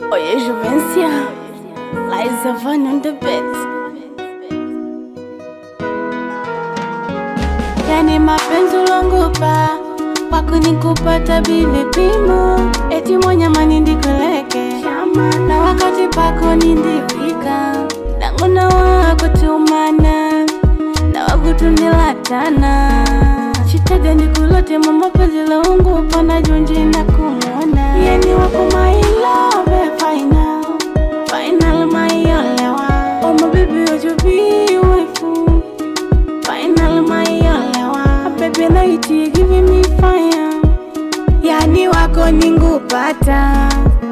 Oye Juvencia, Liza Van on the beat. Yani mapenzi ulongupa wako nikupata bila pimo, eti monyama nindikuleke na wakati pako nindiwika nanguna wako tumana na wakutunilatana chitaga nikulote mama penzi ulongupa na junji na kumona yani wako my love final final my olewa oh my baby would you be waifu final my olewa baby night you giving me fire yani wako ningupata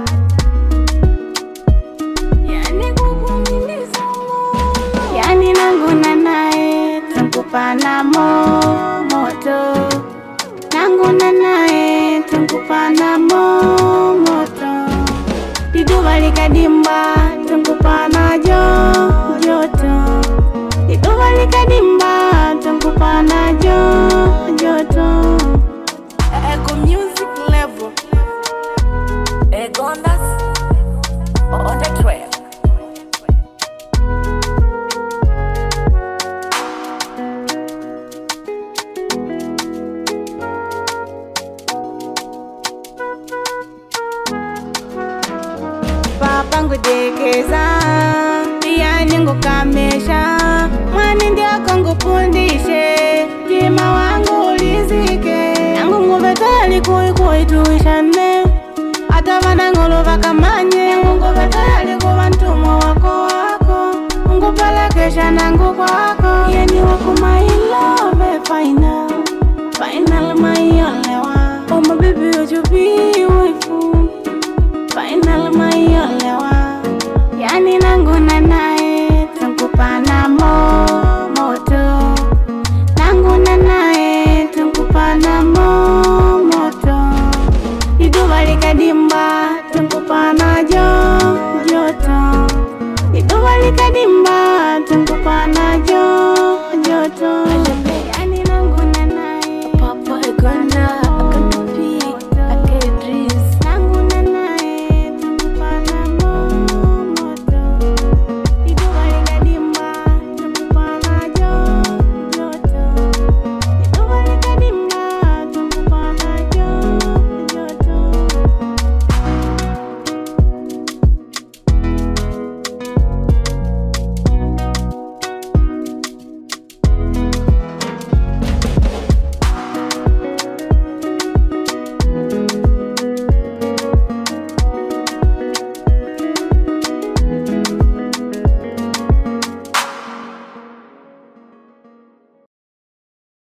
yani kukumiliza yani nanguna nae tunkupana moto nanguna nae tunkupana moto diduva likadimba tunkupana joto diduva likadimba tunkupana joto Ego music level Egondas on the track. Papa ngudekeza yani ngukamesha mwani ndiako ngupundishe jima wangu ulizike yangu nguvetali kuituishane hata vana ngolova kamanye yangu nguvetali kuva ntumo wako ngupelekesha nangu kwako yani wako my love final final my olewa oh my baby would you be waifu final my olewa yani nanguna nae tunkupana moto nanguna nae tunkupana moto iduva likadimba